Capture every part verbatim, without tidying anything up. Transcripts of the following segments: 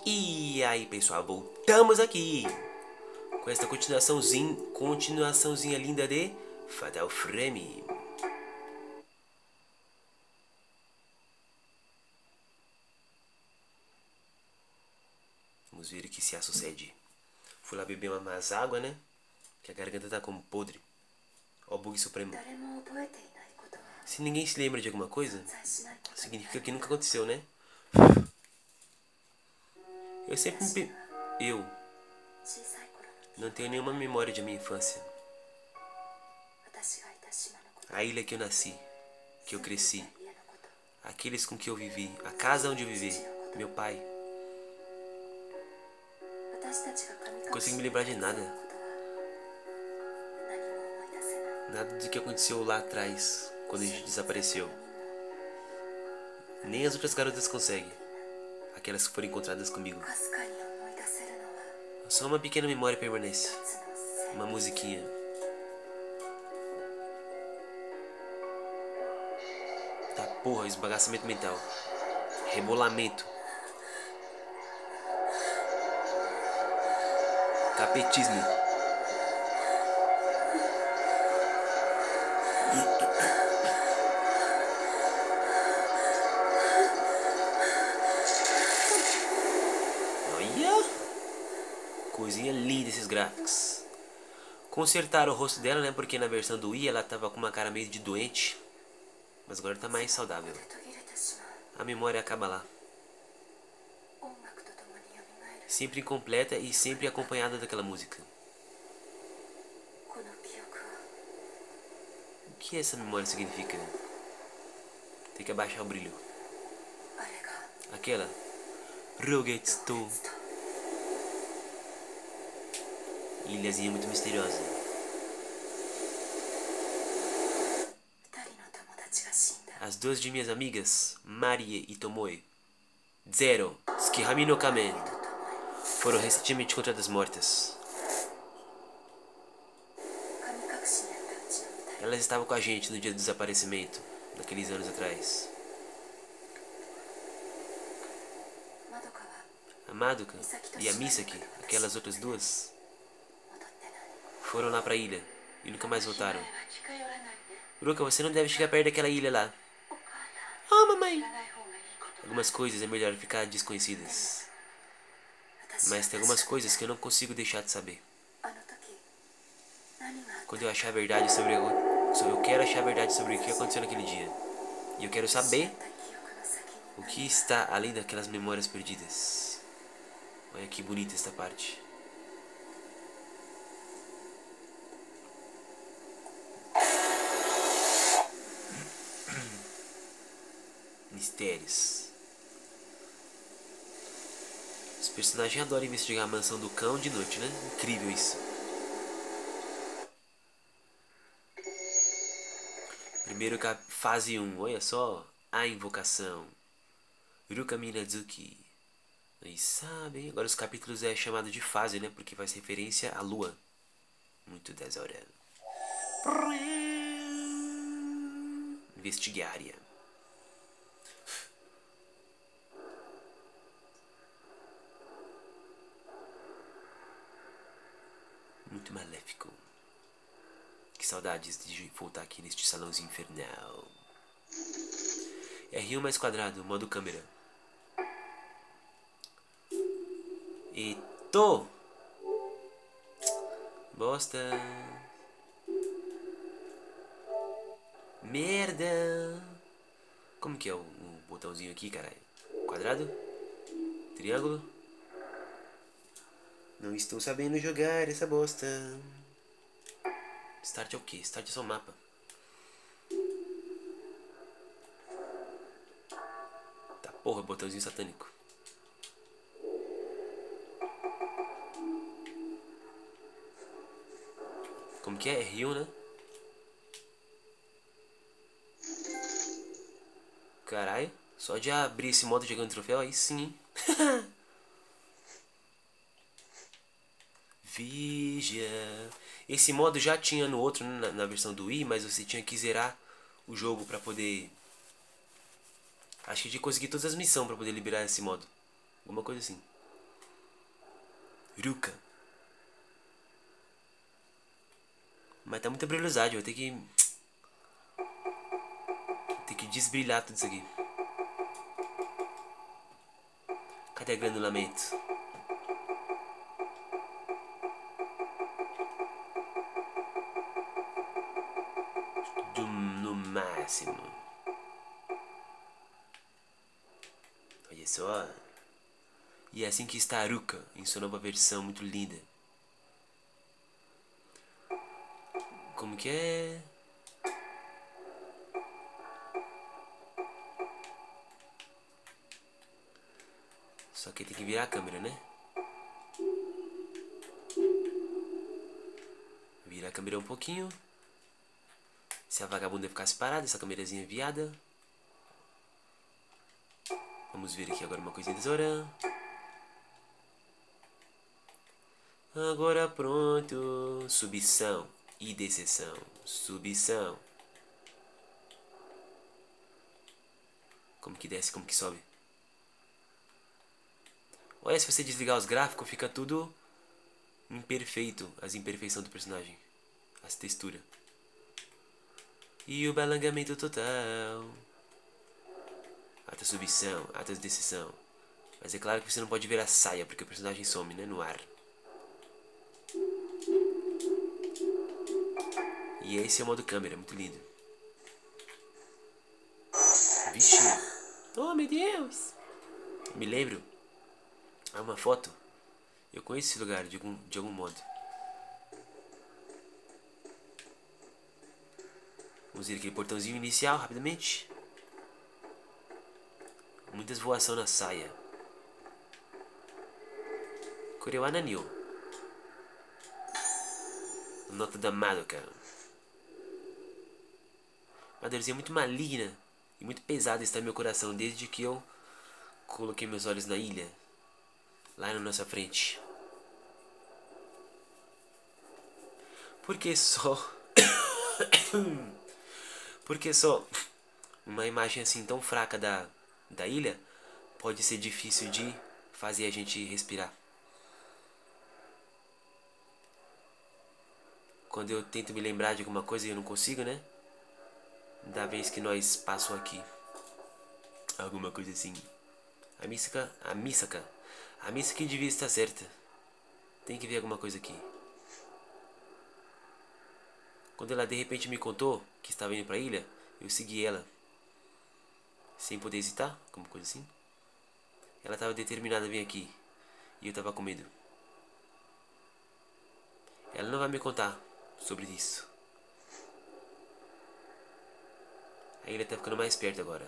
E aí pessoal, voltamos aqui com esta continuaçãozinha, continuaçãozinha linda de Fatal Frame. Vamos ver o que se sucede. Fui lá beber uma mais água, né? Que a garganta tá como podre. Ó o bug supremo. Se ninguém se lembra de alguma coisa, significa que nunca aconteceu, né? Eu sempre me... Pe... Eu não tenho nenhuma memória de minha infância. A ilha que eu nasci, que eu cresci, aqueles com que eu vivi, a casa onde eu vivi, meu pai. Não consigo me lembrar de nada. Nada do que aconteceu lá atrás, quando a gente desapareceu. Nem as outras garotas conseguem. Aquelas que foram encontradas comigo. Só uma pequena memória permanece. Uma musiquinha. Tá porra, esbagaçamento mental. Rebolamento. Capetismo. Olha! Coisinha linda esses gráficos. Consertaram o rosto dela, né? Porque na versão do Wii ela tava com uma cara meio de doente. Mas agora tá mais saudável. A memória acaba lá. Sempre incompleta e sempre acompanhada daquela música. O que essa memória significa? Tem que abaixar o brilho. Aquela. Rogetsu. Ilhazinha muito misteriosa. As duas de minhas amigas, Marie e Tomoe, Zero, Tsukihami no Kamen, foram recentemente encontradas mortas. Elas estavam com a gente no dia do desaparecimento, naqueles anos atrás. A Madoka e a Misaki, aquelas outras duas, foram lá pra ilha e nunca mais voltaram. Ruka, você não deve chegar perto daquela ilha lá. Oh, mamãe! Algumas coisas é melhor ficar desconhecidas. Mas tem algumas coisas que eu não consigo deixar de saber. Quando eu achar a verdade sobre... sobre eu quero achar a verdade sobre o que aconteceu naquele dia. E eu quero saber o que está além daquelas memórias perdidas. Olha que bonita esta parte. Mistérios. Os personagens adoram investigar a mansão do cão de noite, né? Incrível isso. Primeiro fase um, olha só. A invocação. Ruka Minazuki. Aí sabem. Agora os capítulos é chamado de fase, né? Porque faz referência à lua. Muito das horas. Investigária. Muito maléfico. Que saudades de voltar aqui neste salãozinho infernal. R um mais quadrado, modo câmera. Eito! Bosta. Merda. Como que é o, o botãozinho aqui, caralho? Quadrado? Triângulo? Não estou sabendo jogar essa bosta. Start é o que? Start é só o mapa. Tá porra, botãozinho satânico. Como que é? R um, né? Caralho, só de abrir esse modo jogando troféu aí sim, hein? Vigia. Esse modo já tinha no outro, né, na, na versão do Wii, mas você tinha que zerar o jogo pra poder... Acho que de conseguir todas as missões pra poder liberar esse modo. Alguma coisa assim. Ruka. Mas tá muita brilhosidade, eu vou ter que... Vou ter que desbrilhar tudo isso aqui. Cadê o granulamento? Do, no máximo. Olha só. E é assim que está a Ruka, em sua nova versão muito linda. Como que é? Só que tem que virar a câmera, né? Virar a câmera um pouquinho. Se a vagabunda ficasse parada, essa câmerazinha viada. Vamos ver aqui agora uma coisinha tesoura. Agora pronto. Subição e descção. Subição. Como que desce, como que sobe? Olha, se você desligar os gráficos, fica tudo imperfeito. As imperfeições do personagem. As texturas. E o balangamento total. Alta subição, alta descção. Mas é claro que você não pode ver a saia, porque o personagem some, né, no ar. E esse é o modo câmera, muito lindo. Vixe. Oh, meu Deus. Eu me lembro. Há uma foto. Eu conheço esse lugar de algum, de algum modo. Vamos ver aquele portãozinho inicial, rapidamente. Muitas voação na saia. Korewana Nil. Nota da Madoka. Uma dorzinha muito maligna e muito pesada está em meu coração desde que eu coloquei meus olhos na ilha. Lá na nossa frente. Porque só... Porque só uma imagem assim tão fraca da, da ilha pode ser difícil de fazer a gente respirar. Quando eu tento me lembrar de alguma coisa e eu não consigo, né? Da vez que nós passamos aqui. Alguma coisa assim. A Misaka, a Misaka, a Misaka devia estar certa. Tem que ver alguma coisa aqui. Quando ela de repente me contou que estava indo pra ilha, eu segui ela. Sem poder hesitar, alguma coisa assim. Ela estava determinada a vir aqui. E eu estava com medo. Ela não vai me contar sobre isso. A ilha tá ficando mais perto agora.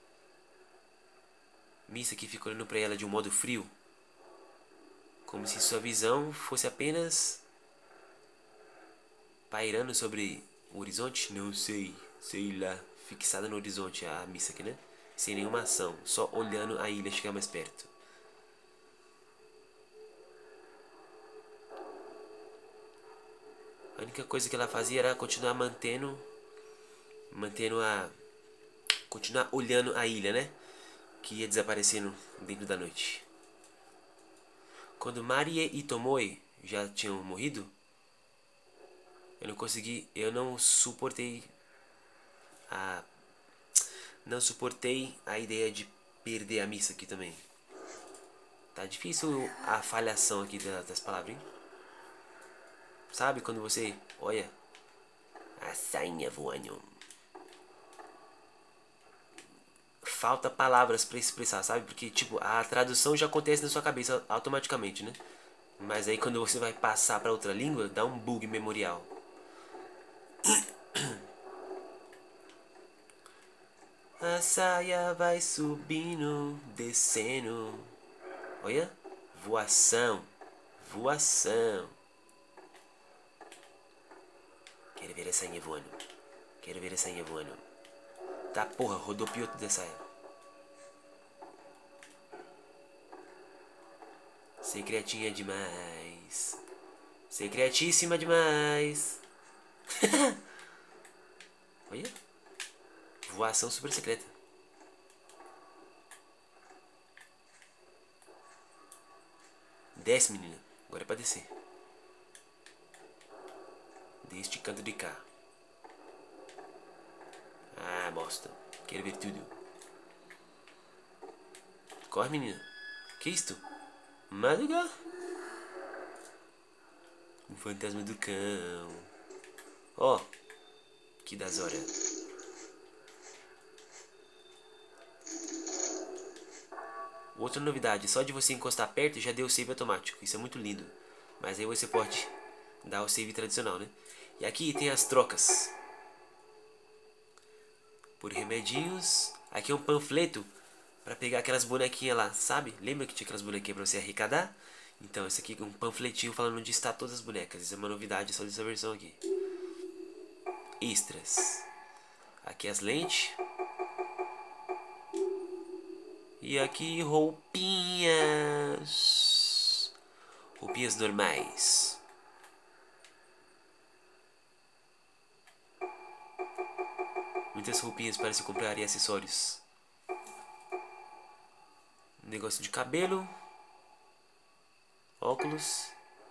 Missa que fica olhando pra ela de um modo frio. Como se sua visão fosse apenas pairando sobre o horizonte. Não sei, sei lá. Fixada no horizonte a Missa aqui, né? Sem nenhuma ação, só olhando a ilha chegar mais perto. A única coisa que ela fazia era continuar mantendo Mantendo a continuar olhando a ilha, né? Que ia desaparecendo dentro da noite. Quando Marie e Tomoe já tinham morrido, eu não consegui, eu não suportei a não suportei a ideia de perder a missa aqui também. Tá difícil a falhação aqui das palavras, hein? Sabe quando você olha a sainha voando? Falta palavras pra expressar, sabe? Porque, tipo, a tradução já acontece na sua cabeça automaticamente, né? Mas aí quando você vai passar pra outra língua, dá um bug memorial. A saia vai subindo, descendo. Olha, voação, voação. Quero ver a sainha voando. Quero ver a sainha voando. Tá, porra, rodopiou tudo essa saia. Secretinha demais. Secretíssima demais. Olha. Voação super secreta. Desce, menina. Agora é pra descer. Deste canto de cá. Ah, bosta. Quero ver tudo. Corre, menina. Que isto? Madruga. O fantasma do cão. Ó. Oh, que das horas. Outra novidade. Só de você encostar perto já deu save automático. Isso é muito lindo. Mas aí você pode dar o save tradicional, né? E aqui tem as trocas. Por remedinhos. Aqui é um panfleto pra pegar aquelas bonequinhas lá, sabe? Lembra que tinha aquelas bonequinhas pra você arrecadar? Então, esse aqui é um panfletinho falando onde está todas as bonecas. Isso é uma novidade só dessa versão aqui. Extras. Aqui as lentes. E aqui roupinhas. Roupinhas normais. Muitas roupinhas para se comprar e acessórios. Negócio de cabelo. Óculos.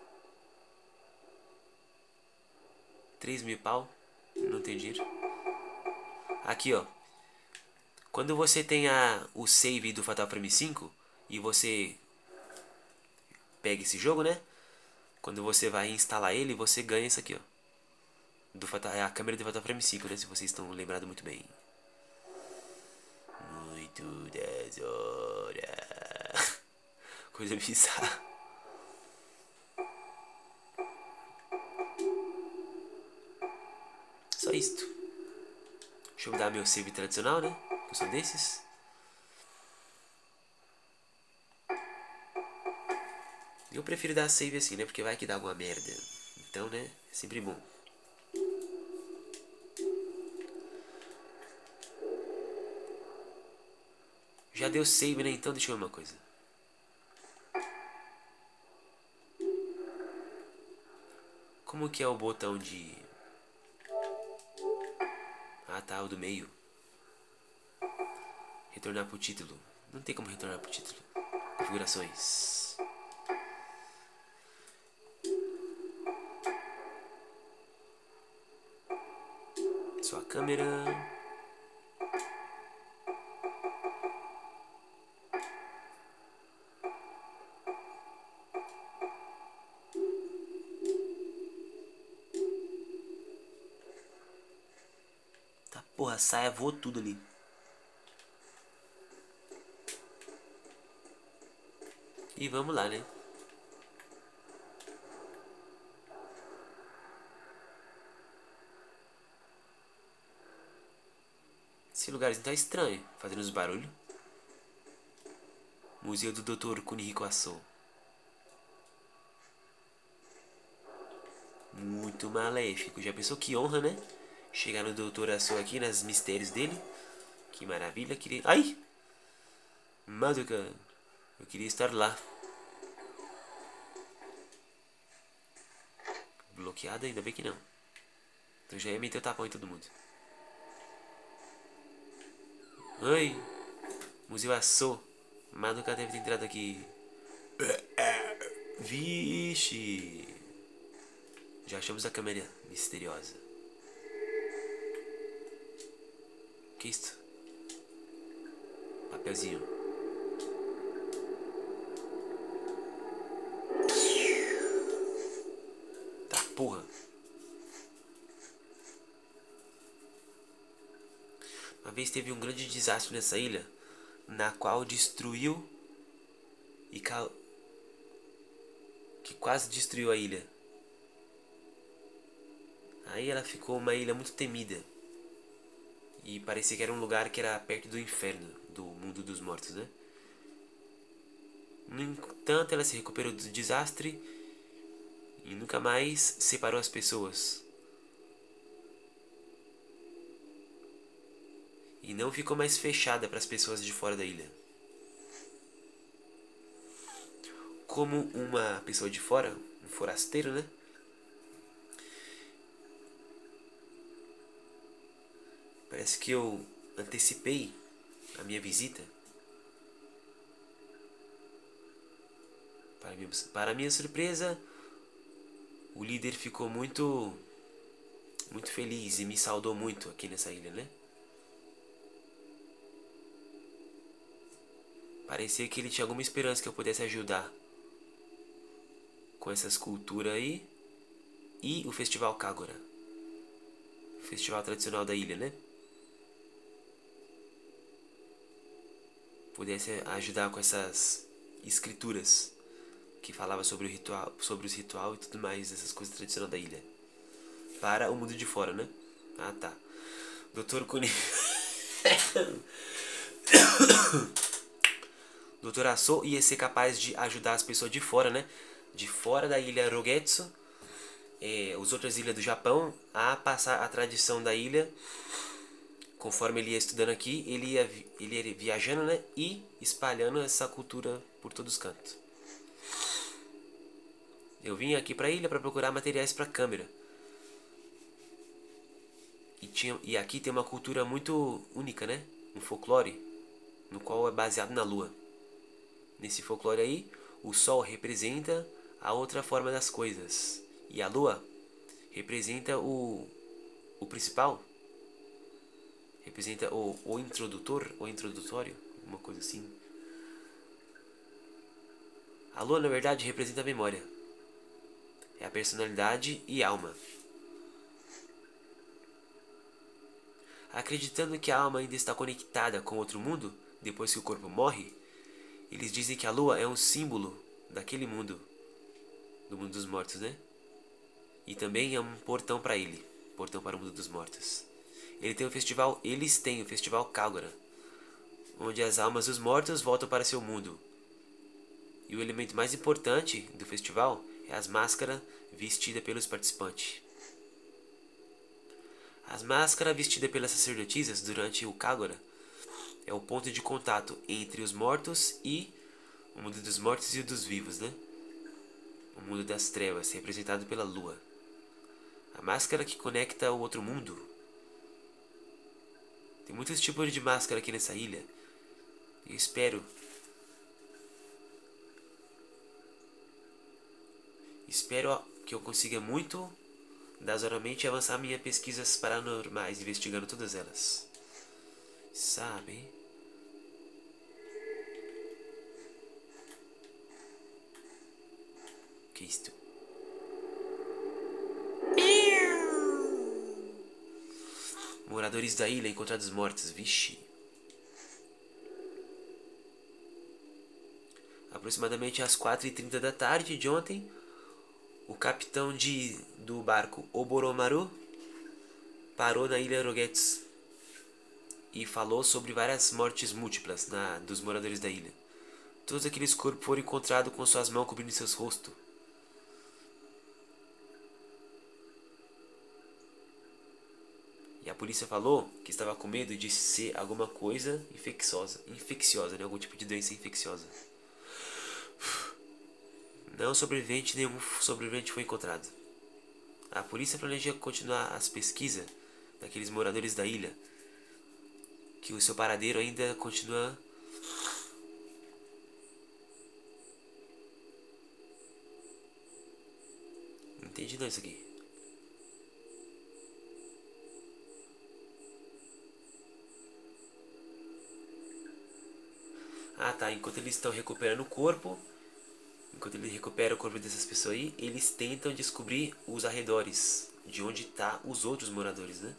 três mil pau. Não tem dinheiro. Aqui, ó. Quando você tem a, o save do Fatal Frame cinco e você pega esse jogo, né? Quando você vai instalar ele, você ganha isso aqui, ó. Do Fatal, é a câmera do Fatal Frame cinco, né? Se vocês estão lembrados muito bem. Muito das horas. Coisa bizarra. Só isto. Deixa eu dar meu save tradicional, né? Eu sou desses. Eu prefiro dar save assim, né? Porque vai que dá alguma merda. Então, né? É sempre bom. Já deu save, né? Então deixa eu ver uma coisa. Como que é o botão de... Ah, tá, o do meio. Retornar pro título. Não tem como retornar pro título. Configurações. Sua câmera. Tá, porra, a saia voou tudo ali. E vamos lá, né? Esse lugarzinho tá estranho, fazendo uns barulhos. Museu do doutor Kunihiko Aso. Muito maléfico. Já pensou que honra, né? Chegar no doutor Aso aqui, nos mistérios dele. Que maravilha. Queria... Ai! Madoka. Eu queria estar lá. Bloqueada? Ainda bem que não. Então já ia meter o tapão em todo mundo. Ai! Museu Aso. Madoka deve ter entrado aqui. Vixe! Já achamos a câmera misteriosa. Que isto? Papelzinho. Tá, porra. Uma vez teve um grande desastre nessa ilha, na qual destruiu e ca... que quase destruiu a ilha. Aí ela ficou uma ilha muito temida. E parecia que era um lugar que era perto do inferno, do mundo dos mortos, né? No entanto, ela se recuperou do desastre e nunca mais separou as pessoas. E não ficou mais fechada para as pessoas de fora da ilha. Como uma pessoa de fora, um forasteiro, né? Parece que eu antecipei a minha visita. Para minha, para minha surpresa, o líder ficou muito, muito feliz e me saudou muito aqui nessa ilha, né? Parecia que ele tinha alguma esperança que eu pudesse ajudar com essa escultura aí. E o Festival Kagura, festival tradicional da ilha, né? Pudesse ajudar com essas escrituras que falava sobre o ritual, sobre os ritual e tudo mais, essas coisas tradicionais da ilha. Para o mundo de fora, né? Ah, tá. doutor Kuni... doutor Aso ia ser capaz de ajudar as pessoas de fora, né? De fora da ilha Rogetsu, eh, as outras ilhas do Japão, a passar a tradição da ilha. Conforme ele ia estudando aqui, ele ia, ele ia viajando, né? E espalhando essa cultura por todos os cantos. Eu vim aqui pra ilha para procurar materiais para câmera. E, tinha, e aqui tem uma cultura muito única, né? Um folclore, no qual é baseado na lua. Nesse folclore aí, o sol representa a outra forma das coisas. E a lua representa o, o principal. Representa o, o introdutor, o introdutório, uma coisa assim. A lua, na verdade, representa a memória. É a personalidade e alma. Acreditando que a alma ainda está conectada com outro mundo, depois que o corpo morre, eles dizem que a lua é um símbolo daquele mundo, do mundo dos mortos, né? E também é um portão para ele, portão para o mundo dos mortos. Ele tem o festival, eles têm o festival Kagura, onde as almas dos mortos voltam para seu mundo. E o elemento mais importante do festival é as máscaras vestidas pelos participantes. As máscaras vestidas pelas sacerdotisas durante o Kagura é o ponto de contato entre os mortos e o mundo dos mortos e o dos vivos, né? O mundo das trevas, representado pela lua. A máscara que conecta o outro mundo. Tem muitos tipos de máscara aqui nessa ilha. Eu espero Espero que eu consiga muito dazoramente avançar minhas pesquisas paranormais, investigando todas elas. Sabe? O que é isto? Moradores da ilha encontrados mortos. Vixe. Aproximadamente às quatro e trinta da tarde de ontem, o capitão de, do barco Oboromaru parou na ilha Rogetsu e falou sobre várias mortes múltiplas na, dos moradores da ilha. Todos aqueles corpos foram encontrados com suas mãos cobrindo seus rostos. E a polícia falou que estava com medo de ser alguma coisa infecciosa, infecciosa, né? Algum tipo de doença infecciosa. Não sobrevivente, nenhum sobrevivente foi encontrado. A polícia planeja continuar as pesquisas daqueles moradores da ilha, que o seu paradeiro ainda continua não entendi não isso aqui. Ah tá, enquanto eles estão recuperando o corpo, enquanto eles recuperam o corpo dessas pessoas aí, eles tentam descobrir os arredores, de onde tá os outros moradores, né?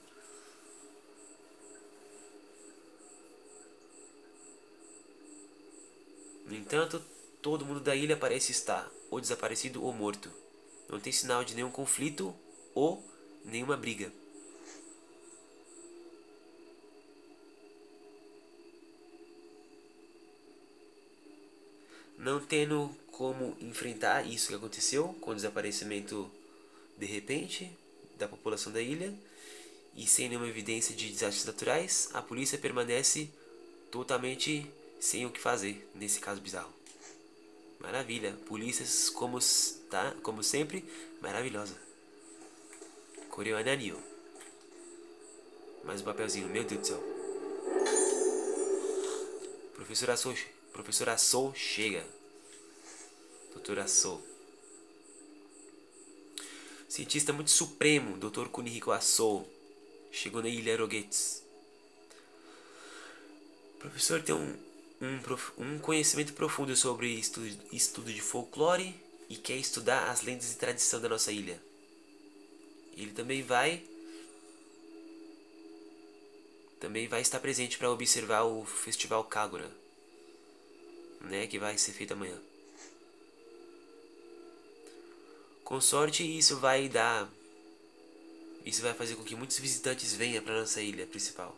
No entanto, todo mundo da ilha parece estar ou desaparecido ou morto. Não tem sinal de nenhum conflito ou nenhuma briga. Não tendo como enfrentar isso que aconteceu com o desaparecimento de repente da população da ilha e sem nenhuma evidência de desastres naturais, a polícia permanece totalmente sem o que fazer nesse caso bizarro. Maravilha, polícias como, tá, como sempre, maravilhosa. Koreana Nio. Mais um papelzinho, meu Deus do céu. Professora Sou, Professora Sou chega. doutor Assou. Cientista muito supremo, doutor Kunihiko Assou, chegou na ilha Rogetsu. O professor tem um, um, um conhecimento profundo sobre estudo, estudo de folclore e quer estudar as lendas e tradição da nossa ilha. Ele também vai também vai estar presente para observar o festival Kagura, né, que vai ser feito amanhã. Com sorte, isso vai dar isso vai fazer com que muitos visitantes venham para nossa ilha principal.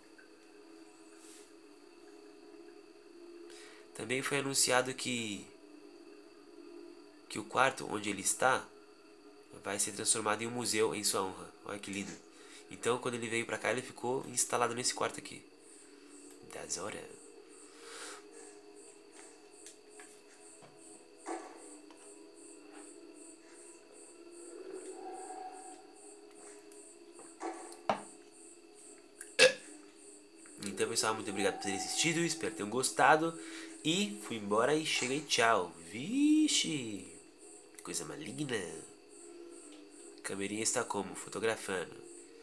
Também foi anunciado que que o quarto onde ele está vai ser transformado em um museu em sua honra. Olha que lindo. Então, quando ele veio pra cá, ele ficou instalado nesse quarto aqui. Das horas. Então, pessoal, muito obrigado por terem assistido. Espero que tenham gostado. E fui embora e cheguei. Tchau. Vixe. Coisa maligna. A câmerinha está como? Fotografando.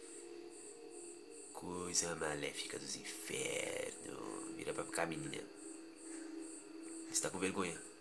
Coisa maléfica dos infernos. Vira pra cá, menina. Você tá com vergonha.